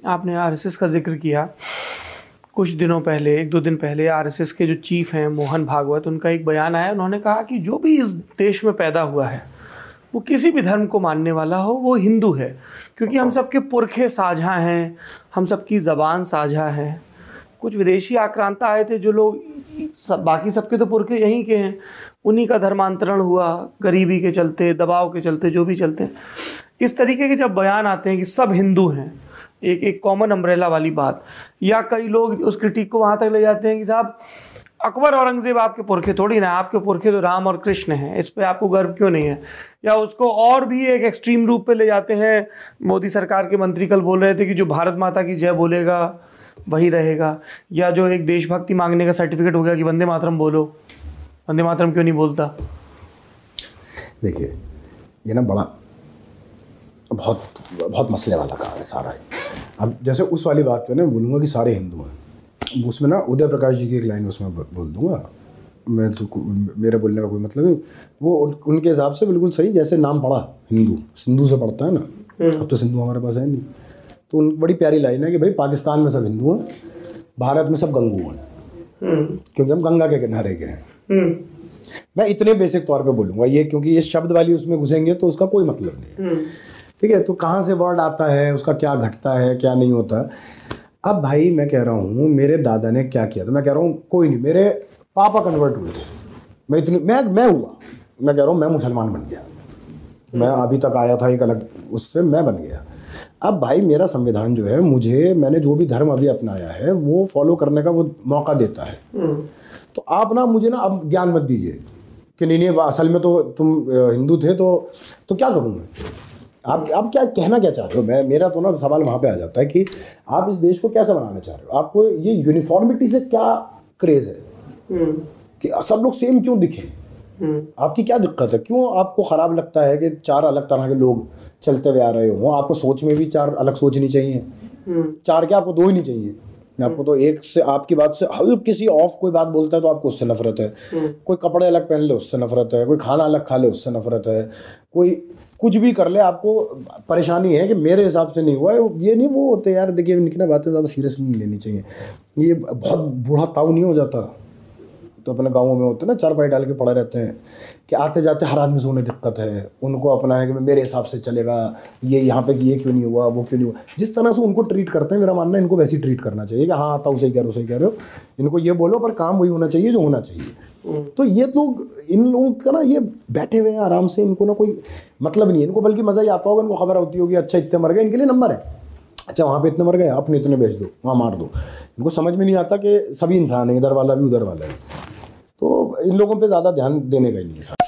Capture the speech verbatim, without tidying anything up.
आपने आरएसएस का जिक्र किया। कुछ दिनों पहले, एक दो दिन पहले, आरएसएस के जो चीफ हैं मोहन भागवत, उनका एक बयान आया। उन्होंने कहा कि जो भी इस देश में पैदा हुआ है वो किसी भी धर्म को मानने वाला हो, वो हिंदू है, क्योंकि हम सबके पुरखे साझा हैं, हम सबकी ज़बान साझा है। कुछ विदेशी आक्रांता आए थे, जो लोग सब, बाकी सबके तो पुरखे यहीं के हैं, उन्हीं का धर्मांतरण हुआ, गरीबी के चलते, दबाव के चलते, जो भी चलते हैं। इस तरीके के जब बयान आते हैं कि सब हिंदू हैं, एक एक कॉमन अम्ब्रेला वाली बात, या कई लोग उस क्रिटिक को वहाँ तक ले जाते हैं कि साहब अकबर औरंगज़ेब आपके पुरखे थोड़ी ना, आपके पुरखे तो राम और कृष्ण हैं, इस पे आपको गर्व क्यों नहीं है। या उसको और भी एक एक्सट्रीम रूप पे ले जाते हैं। मोदी सरकार के मंत्री कल बोल रहे थे कि जो भारत माता की जय बोलेगा वही रहेगा। या जो एक देशभक्ति मांगने का सर्टिफिकेट हो गया कि वंदे मातरम बोलो, वंदे मातरम क्यों नहीं बोलता। देखिए ये ना बड़ा बहुत बहुत मसले वाला काम है सारा ही। अब जैसे उस वाली बात पे ना बोलूँगा कि सारे हिंदू हैं, उसमें ना उदय प्रकाश जी की एक लाइन उसमें बोल दूँगा मैं, तो मेरे बोलने का कोई मतलब नहीं। वो उनके हिसाब से बिल्कुल सही, जैसे नाम पढ़ा हिंदू, सिंधु से पढ़ता है ना, अब तो सिंधु हमारे पास है नहीं। तो उन बड़ी प्यारी लाइन है कि भाई पाकिस्तान में सब हिंदू हैं, भारत में सब गंगू हैं, क्योंकि हम गंगा के किनारे के हैं। मैं इतने बेसिक तौर पे बोलूँगा ये, क्योंकि ये शब्द वाली उसमें घुसेंगे तो उसका कोई मतलब नहीं है, ठीक है। तो कहाँ से वर्ड आता है, उसका क्या घटता है, क्या नहीं होता। अब भाई मैं कह रहा हूँ मेरे दादा ने क्या किया था, मैं कह रहा हूँ कोई नहीं, मेरे पापा कन्वर्ट हुए थे, मैं इतनी मैं मैं हुआ मैं कह रहा हूँ मैं मुसलमान बन गया, मैं अभी तक आया था एक अलग उससे, मैं बन गया। अब भाई मेरा संविधान जो है, मुझे मैंने जो भी धर्म अभी अपनाया है वो फॉलो करने का वो मौका देता है। तो आप ना मुझे ना अब ज्ञान मत दीजिए कि नहीं नहीं असल में तो तुम हिंदू थे, तो तो क्या करूँ मैं। आप आप क्या कहना क्या चाह रहे हो। मैं मेरा तो ना सवाल वहाँ पे आ जाता है कि आप इस देश को कैसे बनाना चाह रहे हो। आपको ये यूनिफॉर्मिटी से क्या क्रेज़ है कि सब लोग सेम क्यों दिखें, आपकी क्या दिक्कत है, क्यों आपको ख़राब लगता है कि चार अलग तरह के लोग चलते हुए आ रहे हो। आपको सोच में भी चार अलग सोचनी चाहिए, चार क्या आपको दो ही नहीं चाहिए। आपको तो एक से, आपकी बात से हल्की किसी ऑफ कोई बात बोलता है तो आपको उससे नफरत है, कोई कपड़े अलग पहन ले उससे नफरत है, कोई खाना अलग खा ले उससे नफरत है, कोई कुछ भी कर ले आपको परेशानी है कि मेरे हिसाब से नहीं हुआ है। ये नहीं वो होते यार, देखिए इनकी ना बातें ज़्यादा सीरियसली नहीं लेनी चाहिए। ये बहुत बूढ़ा ताऊ नहीं हो जाता तो अपने गाँवों में होते ना, चार पाई डाल के पड़े रहते हैं कि आते जाते हर आदमी से उन्हें दिक्कत है, उनको अपना है कि मेरे हिसाब से चलेगा, ये यहाँ पे ये क्यों नहीं हुआ, वो क्यों नहीं हुआ। जिस तरह से उनको ट्रीट करते हैं, मेरा मानना है इनको वैसे ही ट्रीट करना चाहिए कि हाँ ताऊ सही कह रहे हो, सही कह रहे हो, इनको ये बोलो पर काम वही होना चाहिए जो होना चाहिए। तो ये लोग, इन लोगों का ना ये बैठे हुए हैं आराम से, इनको ना कोई मतलब नहीं है इनको, बल्कि मज़ा ही आता होगा, इनको खबर होती होगी अच्छा इतने मर गए, इनके लिए नंबर है, अच्छा वहाँ पे इतने मर गए अपने इतने बेच दो, वहाँ मार दो। इनको समझ में नहीं आता कि सभी इंसान हैं, इधर वाला भी उधर वाला है। तो इन लोगों पे ज़्यादा ध्यान देने का ही नहीं है।